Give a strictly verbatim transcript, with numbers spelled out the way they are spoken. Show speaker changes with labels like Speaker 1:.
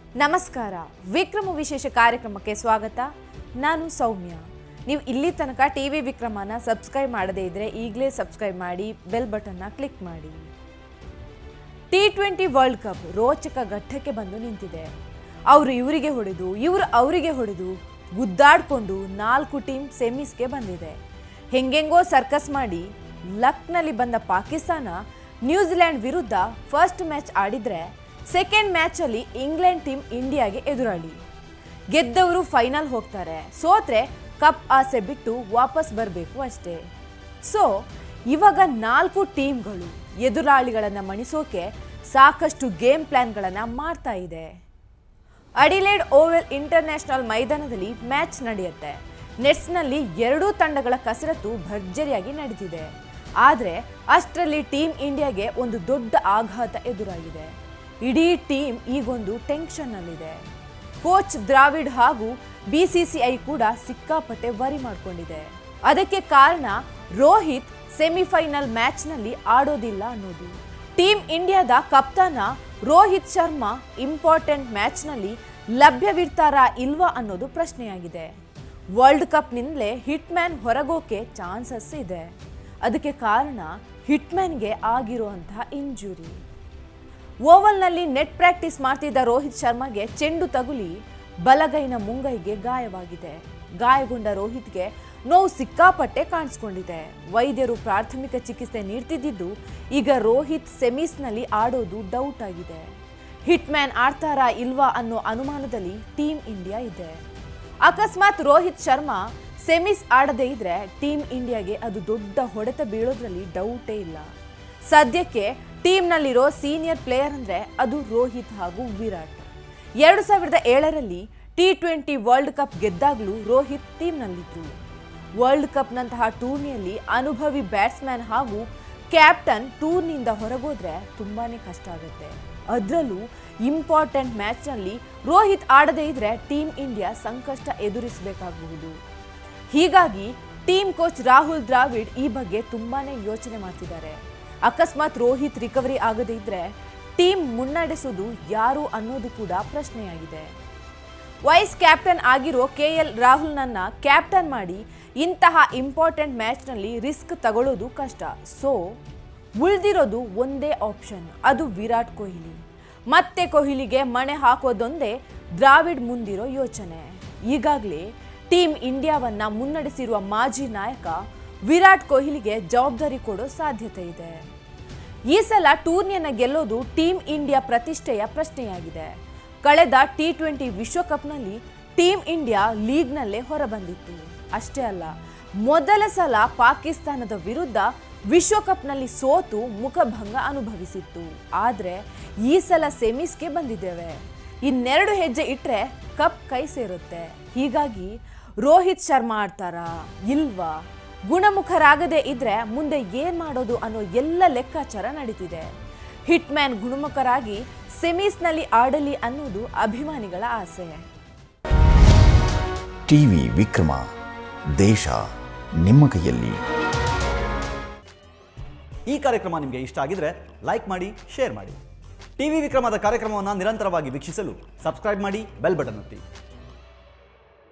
Speaker 1: ನಮಸ್ಕಾರ ವಿಕ್ರಮ ವಿಶೇಷ ಕಾರ್ಯಕ್ರಮಕ್ಕೆ ಸ್ವಾಗತ. ನಾನು ಸೌಮ್ಯ. ನೀವು ಇಲ್ಲಿ ತನಕ ಟಿವಿ ವಿಕ್ರಮನ ಸಬ್ಸ್ಕ್ರೈಬ್ ಮಾಡದೇ ಇದ್ರೆ ಈಗಲೇ ಸಬ್ಸ್ಕ್ರೈಬ್ ಮಾಡಿ, ಬೆಲ್ ಬಟನ್ನ ಕ್ಲಿಕ್ ಮಾಡಿ. ಟಿ ಟ್ವೆಂಟಿ ವರ್ಲ್ಡ್ ಕಪ್ ರೋಚಕ ಘಟ್ಟಕ್ಕೆ ಬಂದು ನಿಂತಿದೆ. ಅವರು ಇವರಿಗೆ ಹೊಡೆದು ಇವರು ಅವರಿಗೆ ಹೊಡೆದು ಗುದ್ದಾಡ್ಕೊಂಡು ನಾಲ್ಕು ಟೀಮ್ ಸೆಮೀಸ್ಗೆ ಬಂದಿದೆ. ಹೆಂಗೆಂಗೋ ಸರ್ಕಸ್ ಮಾಡಿ ಲಕ್ನಲ್ಲಿ ಬಂದ ಪಾಕಿಸ್ತಾನ ನ್ಯೂಜಿಲೆಂಡ್ ವಿರುದ್ಧ ಫಸ್ಟ್ ಮ್ಯಾಚ್ ಆಡಿದ್ರೆ ಸೆಕೆಂಡ್ ಮ್ಯಾಚಲ್ಲಿ ಇಂಗ್ಲೆಂಡ್ ಟೀಮ್ ಇಂಡಿಯಾಗೆ ಎದುರಾಳಿ. ಗೆದ್ದವರು ಫೈನಲ್ ಹೋಗ್ತಾರೆ, ಸೋತ್ರೆ ಕಪ್ ಆಸೆ ಬಿಟ್ಟು ವಾಪಸ್ ಬರಬೇಕು ಅಷ್ಟೇ. ಸೊ ಇವಾಗ ನಾಲ್ಕು ಟೀಮ್ಗಳು ಎದುರಾಳಿಗಳನ್ನು ಮಣಿಸೋಕೆ ಸಾಕಷ್ಟು ಗೇಮ್ ಪ್ಲಾನ್ಗಳನ್ನು ಮಾಡ್ತಾ ಇದೆ. ಅಡಿಲೇಡ್ ಓವೆಲ್ ಇಂಟರ್ನ್ಯಾಷನಲ್ ಮೈದಾನದಲ್ಲಿ ಮ್ಯಾಚ್ ನಡೆಯುತ್ತೆ. ನೆಟ್ಸ್ನಲ್ಲಿ ಎರಡೂ ತಂಡಗಳ ಕಸರತ್ತು ಭರ್ಜರಿಯಾಗಿ ನಡೆದಿದೆ. ಆದರೆ ಅಷ್ಟರಲ್ಲಿ ಟೀಮ್ ಇಂಡಿಯಾಗೆ ಒಂದು ದೊಡ್ಡ ಆಘಾತ ಎದುರಾಗಿದೆ. ಇಡೀ ಟೀಮ್ ಈಗೊಂದು ಟೆನ್ಷನ್ನಲ್ಲಿದೆ. ಕೋಚ್ ದ್ರಾವಿಡ್ ಹಾಗೂ ಬಿ ಸಿ ಸಿ ಐ ಕೂಡ ಸಿಕ್ಕಾಪಟ್ಟೆ ವರಿ ಮಾಡಿಕೊಂಡಿದೆ. ಅದಕ್ಕೆ ಕಾರಣ ರೋಹಿತ್ ಸೆಮಿಫೈನಲ್ ಮ್ಯಾಚ್ನಲ್ಲಿ ಆಡೋದಿಲ್ಲ ಅನ್ನೋದು. ಟೀಮ್ ಇಂಡಿಯಾದ ಕಪ್ತಾನ ರೋಹಿತ್ ಶರ್ಮಾ ಇಂಪಾರ್ಟೆಂಟ್ ಮ್ಯಾಚ್ನಲ್ಲಿ ಲಭ್ಯವಿರ್ತಾರಾ ಇಲ್ವಾ ಅನ್ನೋದು ಪ್ರಶ್ನೆಯಾಗಿದೆ. ವರ್ಲ್ಡ್ ಕಪ್ನಿಂದಲೇ ಹಿಟ್ ಮ್ಯಾನ್ ಹೊರಗೋಕೆ ಚಾನ್ಸಸ್ ಇದೆ. ಅದಕ್ಕೆ ಕಾರಣ ಹಿಟ್ ಮ್ಯಾನ್ಗೆ ಆಗಿರುವಂತಹ ಇಂಜುರಿ. ಓವಲ್ನಲ್ಲಿ ನೆಟ್ ಪ್ರಾಕ್ಟೀಸ್ ಮಾಡ್ತಿದ್ದ ರೋಹಿತ್ ಶರ್ಮಾಗೆ ಚೆಂಡು ತಗುಲಿ ಬಲಗೈನ ಮುಂಗೈಗೆ ಗಾಯವಾಗಿದೆ. ಗಾಯಗೊಂಡ ರೋಹಿತ್ಗೆ ನೋವು ಸಿಕ್ಕಾಪಟ್ಟೆ ಕಾಣಿಸ್ಕೊಂಡಿದೆ. ವೈದ್ಯರು ಪ್ರಾಥಮಿಕ ಚಿಕಿತ್ಸೆ ನೀಡ್ತಿದ್ದು ಈಗ ರೋಹಿತ್ ಸೆಮೀಸ್ನಲ್ಲಿ ಆಡೋದು ಡೌಟ್ ಆಗಿದೆ. ಹಿಟ್ ಮ್ಯಾನ್ ಆಡ್ತಾರಾ ಇಲ್ವಾ ಅನ್ನೋ ಅನುಮಾನದಲ್ಲಿ ಟೀಮ್ ಇಂಡಿಯಾ ಇದೆ. ಅಕಸ್ಮಾತ್ ರೋಹಿತ್ ಶರ್ಮಾ ಸೆಮೀಸ್ ಆಡದೇ ಇದ್ರೆ ಟೀಮ್ ಇಂಡಿಯಾಗೆ ಅದು ದೊಡ್ಡ ಹೊಡೆತ ಬೀಳೋದ್ರಲ್ಲಿ ಡೌಟೇ ಇಲ್ಲ. ಸದ್ಯಕ್ಕೆ ಟೀಮ್ನಲ್ಲಿರೋ ಸೀನಿಯರ್ ಪ್ಲೇಯರ್ ಅಂದರೆ ಅದು ರೋಹಿತ್ ಹಾಗೂ ವಿರಾಟ್. ಎರಡು ಸಾವಿರದ ಏಳರಲ್ಲಿ ಟಿ ಟ್ವೆಂಟಿ ವರ್ಲ್ಡ್ ಕಪ್ ಗೆದ್ದಾಗಲೂ ರೋಹಿತ್ ಟೀಮ್ನಲ್ಲಿದ್ದರು. ವರ್ಲ್ಡ್ ಕಪ್ನಂತಹ ಟೂರ್ನಿಯಲ್ಲಿ ಅನುಭವಿ ಬ್ಯಾಟ್ಸ್ಮನ್ ಹಾಗೂ ಕ್ಯಾಪ್ಟನ್ ಟೂರ್ನಿಯಿಂದ ಹೊರಗೋದ್ರೆ ತುಂಬಾ ಕಷ್ಟ ಆಗುತ್ತೆ. ಅದರಲ್ಲೂ ಇಂಪಾರ್ಟೆಂಟ್ ಮ್ಯಾಚ್ನಲ್ಲಿ ರೋಹಿತ್ ಆಡದೇ ಇದ್ರೆ ಟೀಮ್ ಇಂಡಿಯಾ ಸಂಕಷ್ಟ ಎದುರಿಸಬೇಕಾಗಬಹುದು. ಹೀಗಾಗಿ ಟೀಮ್ ಕೋಚ್ ರಾಹುಲ್ ದ್ರಾವಿಡ್ ಈ ಬಗ್ಗೆ ತುಂಬಾನೇ ಯೋಚನೆ ಮಾಡ್ತಿದ್ದಾರೆ. ಅಕಸ್ಮಾತ್ ರೋಹಿತ್ ರಿಕವರಿ ಆಗದೇ ಇದ್ರೆ ಟೀಮ್ ಮುನ್ನಡೆಸೋದು ಯಾರು ಅನ್ನೋದು ಕೂಡ ಪ್ರಶ್ನೆಯಾಗಿದೆ. ವೈಸ್ ಕ್ಯಾಪ್ಟನ್ ಆಗಿರೋ ಕೆ ಎಲ್ ರಾಹುಲ್ನನ್ನ ಕ್ಯಾಪ್ಟನ್ ಮಾಡಿ ಇಂತಹ ಇಂಪಾರ್ಟೆಂಟ್ ಮ್ಯಾಚ್ನಲ್ಲಿ ರಿಸ್ಕ್ ತಗೊಳ್ಳೋದು ಕಷ್ಟ. ಸೊ ಉಳಿದಿರೋದು ಒಂದೇ ಆಪ್ಷನ್, ಅದು ವಿರಾಟ್ ಕೊಹ್ಲಿ. ಮತ್ತೆ ಕೊಹ್ಲಿಗೆ ಮಣೆ ಹಾಕೋದೊಂದೇ ದ್ರಾವಿಡ್ ಮುಂದಿರೋ ಯೋಚನೆ. ಈಗಾಗಲೇ ಟೀಮ್ ಇಂಡಿಯಾವನ್ನ ಮುನ್ನಡೆಸಿರುವ ಮಾಜಿ ನಾಯಕ ವಿರಾಟ್ ಕೊಹ್ಲಿಗೆ ಜವಾಬ್ದಾರಿ ಕೊಡೋ ಸಾಧ್ಯತೆ ಇದೆ. ಈ ಸಲ ಟೂರ್ನಿಯನ್ನು ಗೆಲ್ಲೋದು ಟೀಮ್ ಇಂಡಿಯಾ ಪ್ರತಿಷ್ಠೆಯ ಪ್ರಶ್ನೆಯಾಗಿದೆ. ಕಳೆದ ಟಿ ಟ್ವೆಂಟಿ ವಿಶ್ವಕಪ್ನಲ್ಲಿ ಟೀಮ್ ಇಂಡಿಯಾ ಲೀಗ್ನಲ್ಲೇ ಹೊರಬಂದಿತ್ತು. ಅಷ್ಟೇ ಅಲ್ಲ, ಮೊದಲ ಸಲ ಪಾಕಿಸ್ತಾನದ ವಿರುದ್ಧ ವಿಶ್ವಕಪ್ನಲ್ಲಿ ಸೋತು ಮುಖಭಂಗ ಅನುಭವಿಸಿತ್ತು. ಆದರೆ ಈ ಸಲ ಸೆಮೀಸ್ಗೆ ಬಂದಿದ್ದೇವೆ. ಇನ್ನೆರಡು ಹೆಜ್ಜೆ ಇಟ್ಟರೆ ಕಪ್ ಕೈ ಸೇರುತ್ತೆ. ಹೀಗಾಗಿ ರೋಹಿತ್ ಶರ್ಮಾ ಆಡ್ತಾರಾ ಇಲ್ವಾ, ಗುಣಮುಖರಾಗದೇ ಇದ್ರೆ ಮುಂದೆ ಏನ್ ಮಾಡೋದು ಅನ್ನೋ ಎಲ್ಲ ಲೆಕ್ಕಾಚಾರ ನಡೀತಿದೆ. ಹಿಟ್ ಮ್ಯಾನ್ ಗುಣಮುಖರಾಗಿ ಸೆಮೀಸ್ನಲ್ಲಿ ಆಡಲಿ ಅನ್ನೋದು ಅಭಿಮಾನಿಗಳ ಆಸೆ.
Speaker 2: ಟಿವಿ ವಿಕ್ರಮ, ದೇಶ ನಿಮ್ಮ ಕೈಯಲ್ಲಿ.
Speaker 3: ಈ ಕಾರ್ಯಕ್ರಮ ನಿಮಗೆ ಇಷ್ಟ ಆಗಿದ್ರೆ ಲೈಕ್ ಮಾಡಿ, ಶೇರ್ ಮಾಡಿ. ಟಿವಿ ವಿಕ್ರಮದ ಕಾರ್ಯಕ್ರಮವನ್ನು ನಿರಂತರವಾಗಿ ವೀಕ್ಷಿಸಲು ಸಬ್ಸ್ಕ್ರೈಬ್ ಮಾಡಿ, ಬೆಲ್ ಬಟನ್ ಒತ್ತಿ.